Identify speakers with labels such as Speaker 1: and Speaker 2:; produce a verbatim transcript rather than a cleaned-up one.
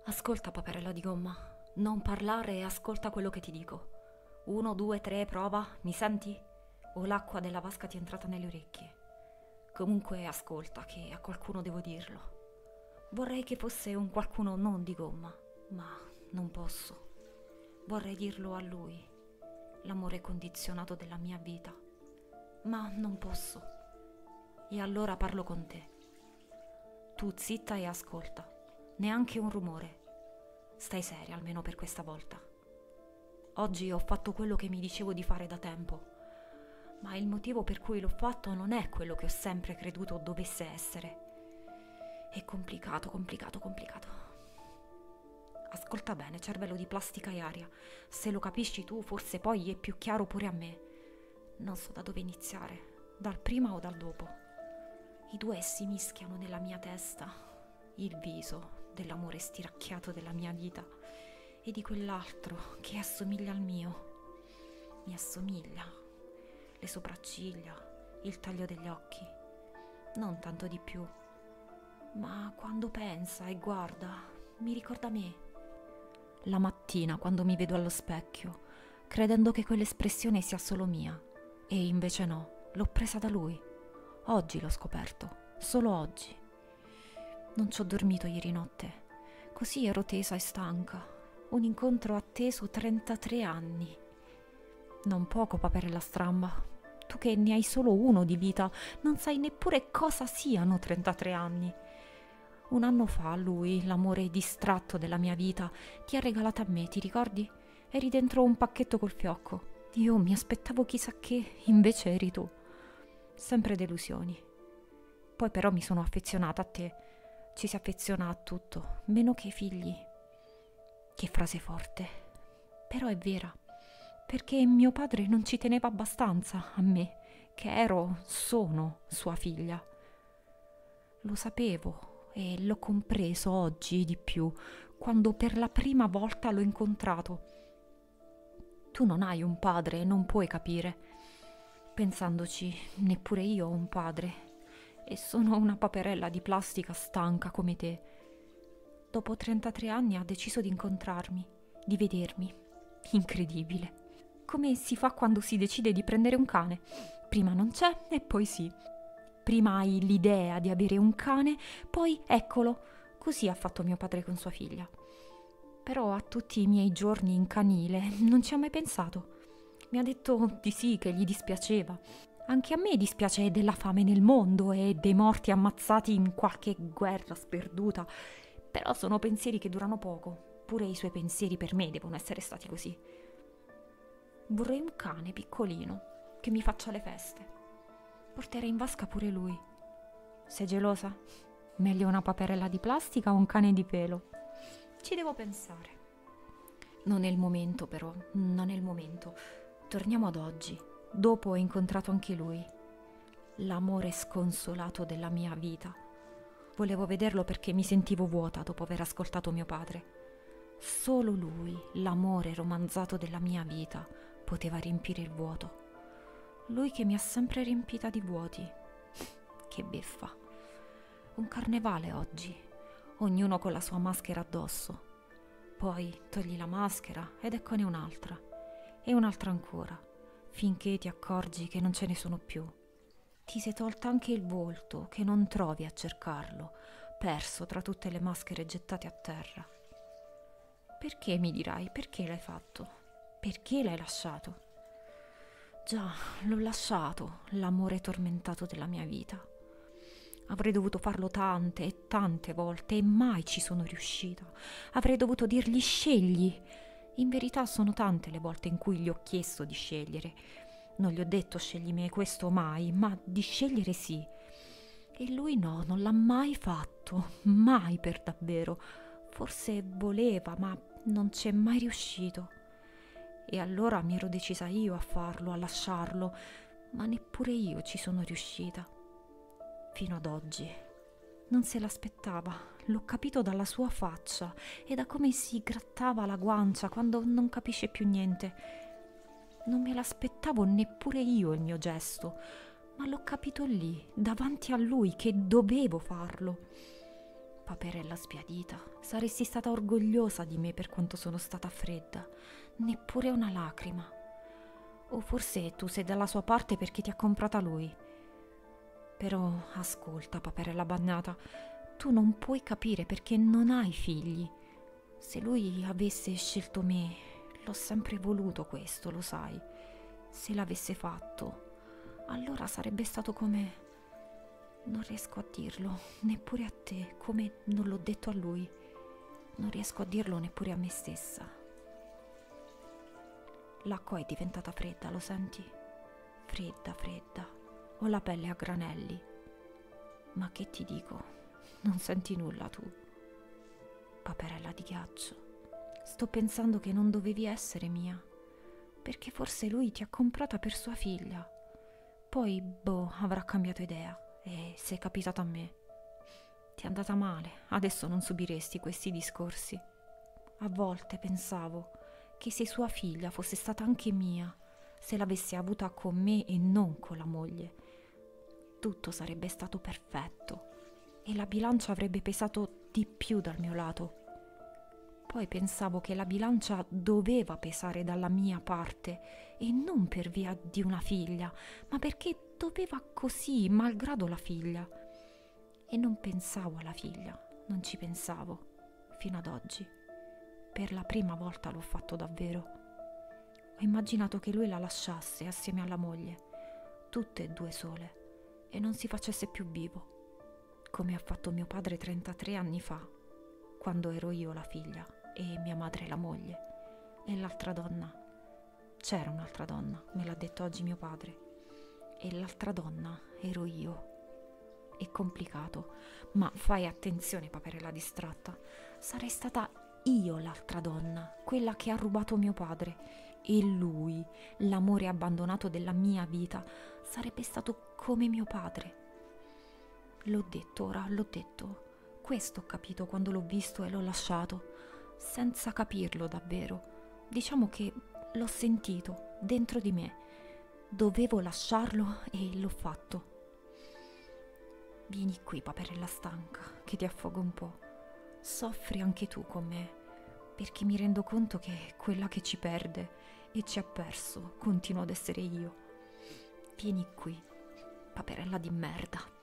Speaker 1: Ascolta, paperella di gomma, non parlare e ascolta quello che ti dico. Uno, due, tre, prova, mi senti? O l'acqua della vasca ti è entrata nelle orecchie? Comunque ascolta, che a qualcuno devo dirlo. Vorrei che fosse un qualcuno non di gomma, ma non posso. Vorrei dirlo a lui, l'amore condizionato della mia vita, ma non posso. E allora parlo con te. Tu zitta e ascolta, neanche un rumore. Stai seria almeno per questa volta. Oggi ho fatto quello che mi dicevo di fare da tempo, ma il motivo per cui l'ho fatto non è quello che ho sempre creduto dovesse essere. È complicato, complicato, complicato. Ascolta bene, cervello di plastica e aria. Se lo capisci tu, forse poi è più chiaro pure a me. Non so da dove iniziare, dal prima o dal dopo. I due si mischiano nella mia testa. Il viso dell'amore stiracchiato della mia vita e di quell'altro che assomiglia al mio. Mi assomiglia. Le sopracciglia, il taglio degli occhi. Non tanto di più. Ma quando pensa e guarda, mi ricorda me. La mattina, quando mi vedo allo specchio, credendo che quell'espressione sia solo mia. E invece no, l'ho presa da lui. Oggi l'ho scoperto, solo oggi. Non ci ho dormito ieri notte, così ero tesa e stanca. Un incontro atteso trentatré anni. Non poco, paperella stramba. Tu che ne hai solo uno di vita, non sai neppure cosa siano trentatré anni. Un anno fa lui, l'amore distratto della mia vita, ti ha regalato a me, ti ricordi? Eri dentro un pacchetto col fiocco. Io mi aspettavo chissà che, invece eri tu. Sempre delusioni. Poi però mi sono affezionata a te. Ci si affeziona a tutto, meno che ai figli. Che frase forte. Però è vera. Perché mio padre non ci teneva abbastanza a me, che ero, sono sua figlia. Lo sapevo e l'ho compreso oggi di più, quando per la prima volta l'ho incontrato. Tu non hai un padre e non puoi capire. Pensandoci, neppure io ho un padre e sono una paperella di plastica stanca come te. Dopo trentatré anni ha deciso di incontrarmi, di vedermi. Incredibile. Come si fa quando si decide di prendere un cane. Prima non c'è e poi sì. Prima hai l'idea di avere un cane, poi eccolo. Così ha fatto mio padre con sua figlia. Però a tutti i miei giorni in canile non ci ha mai pensato. Mi ha detto di sì, che gli dispiaceva. Anche a me dispiace della fame nel mondo e dei morti ammazzati in qualche guerra sperduta. Però sono pensieri che durano poco. Pure i suoi pensieri per me devono essere stati così. Vorrei un cane piccolino che mi faccia le feste. Porterei in vasca pure lui. Sei gelosa? Meglio una paperella di plastica o un cane di pelo? Ci devo pensare. Non è il momento però, non è il momento. Torniamo ad oggi. Dopo ho incontrato anche lui. L'amore sconsolato della mia vita. Volevo vederlo perché mi sentivo vuota dopo aver ascoltato mio padre. Solo lui, l'amore romanzato della mia vita, poteva riempire il vuoto. Lui che mi ha sempre riempita di vuoti. Che beffa. Un carnevale oggi, ognuno con la sua maschera addosso. Poi togli la maschera ed eccone un'altra. E un'altra ancora, finché ti accorgi che non ce ne sono più. Ti sei tolta anche il volto, che non trovi a cercarlo, perso tra tutte le maschere gettate a terra. Perché, mi dirai, perché l'hai fatto? Perché l'hai lasciato? Già, l'ho lasciato, l'amore tormentato della mia vita. Avrei dovuto farlo tante e tante volte e mai ci sono riuscita. Avrei dovuto dirgli scegli. In verità sono tante le volte in cui gli ho chiesto di scegliere. Non gli ho detto scegli me questo mai, ma di scegliere sì. E lui no, non l'ha mai fatto, mai per davvero. Forse voleva, ma non c'è mai riuscito. E allora mi ero decisa io a farlo, a lasciarlo, ma neppure io ci sono riuscita. Fino ad oggi. Non se l'aspettava, l'ho capito dalla sua faccia e da come si grattava la guancia quando non capisce più niente. Non me l'aspettavo neppure io il mio gesto, ma l'ho capito lì, davanti a lui, che dovevo farlo. Paperella sbiadita, saresti stata orgogliosa di me per quanto sono stata fredda, neppure una lacrima. O forse tu sei dalla sua parte perché ti ha comprata lui. Però ascolta, paperella bagnata, tu non puoi capire perché non hai figli. Se lui avesse scelto me, l'ho sempre voluto questo, lo sai. Se l'avesse fatto, allora sarebbe stato come... Non riesco a dirlo, neppure a te, come non l'ho detto a lui. Non riesco a dirlo neppure a me stessa. L'acqua è diventata fredda, lo senti? Fredda, fredda. Ho la pelle a granelli. Ma che ti dico? Non senti nulla tu. Paperella di ghiaccio. Sto pensando che non dovevi essere mia. Perché forse lui ti ha comprata per sua figlia. Poi, boh, avrà cambiato idea. E sei capitato a me. Ti è andata male, adesso non subiresti questi discorsi. A volte pensavo che se sua figlia fosse stata anche mia, se l'avesse avuta con me e non con la moglie, tutto sarebbe stato perfetto e la bilancia avrebbe pesato di più dal mio lato. Poi pensavo che la bilancia doveva pesare dalla mia parte e non per via di una figlia, ma perché doveva così, malgrado la figlia. E non pensavo alla figlia, non ci pensavo, fino ad oggi. Per la prima volta l'ho fatto davvero. Ho immaginato che lui la lasciasse assieme alla moglie, tutte e due sole, e non si facesse più vivo, come ha fatto mio padre trentatré anni fa, quando ero io la figlia e mia madre la moglie, e l'altra donna. C'era un'altra donna, me l'ha detto oggi mio padre, e l'altra donna ero io. È complicato, ma fai attenzione, paperella distratta. Sarei stata io l'altra donna, quella che ha rubato mio padre, e lui, l'amore abbandonato della mia vita, sarebbe stato come mio padre. L'ho detto ora, l'ho detto. Questo ho capito quando l'ho visto e l'ho lasciato, senza capirlo davvero. Diciamo che l'ho sentito dentro di me. Dovevo lasciarlo e l'ho fatto. Vieni qui, paperella stanca, che ti affogo un po'. Soffri anche tu con me, perché mi rendo conto che quella che ci perde e ci ha perso continuo ad essere io. Vieni qui, paperella di merda.